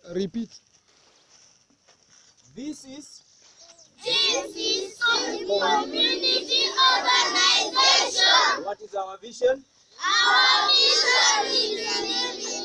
Repeat. This is community organization. What is our vision? Our vision is